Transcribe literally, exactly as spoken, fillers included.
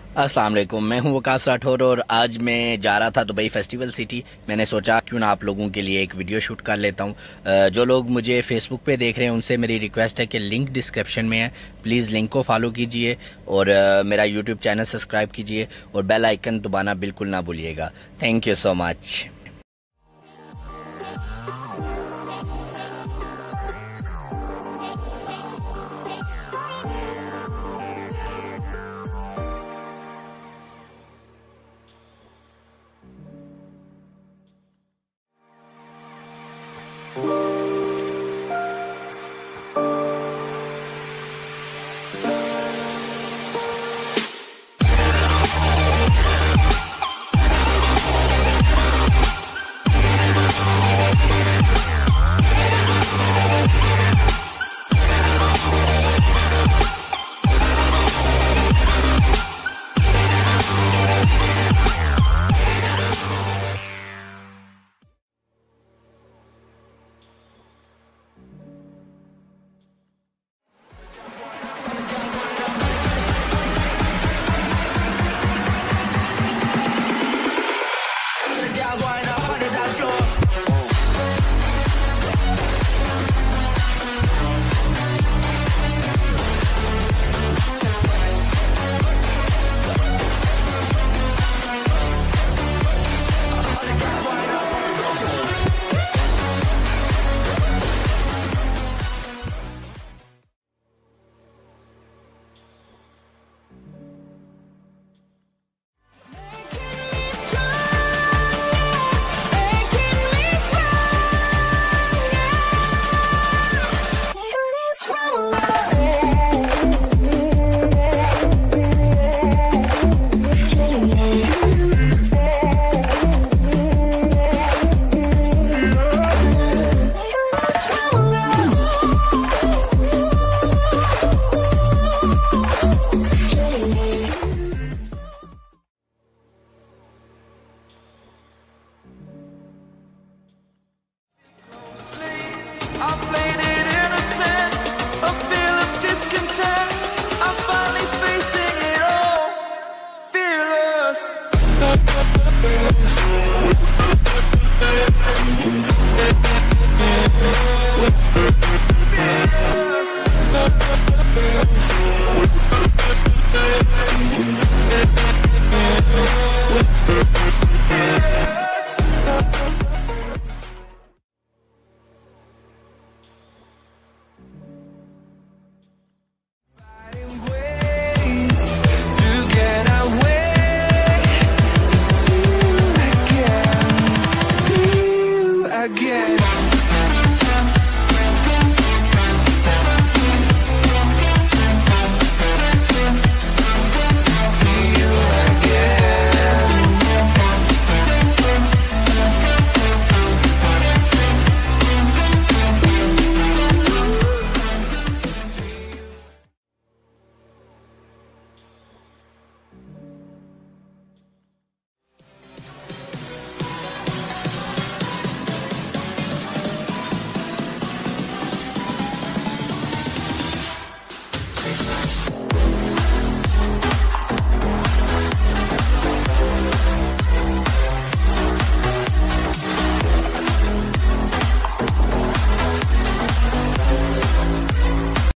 अस्सलाम वालेकुम, मैं हूं वकास राठौर और आज मैं जा रहा था दुबई फेस्टिवल सिटी। मैंने सोचा क्यों ना आप लोगों के लिए एक वीडियो शूट कर लेता हूं। जो लोग मुझे फेसबुक पे देख रहे हैं उनसे मेरी रिक्वेस्ट है कि लिंक डिस्क्रिप्शन में है, प्लीज़ लिंक को फॉलो कीजिए और मेरा यूट्यूब चैनल सब्सक्राइब कीजिए और बेल आइकन दबाना बिल्कुल ना भूलिएगा। Thank you so much. I played it innocent, a feel of discontent. I'm finally facing it all, fearless. Fearless.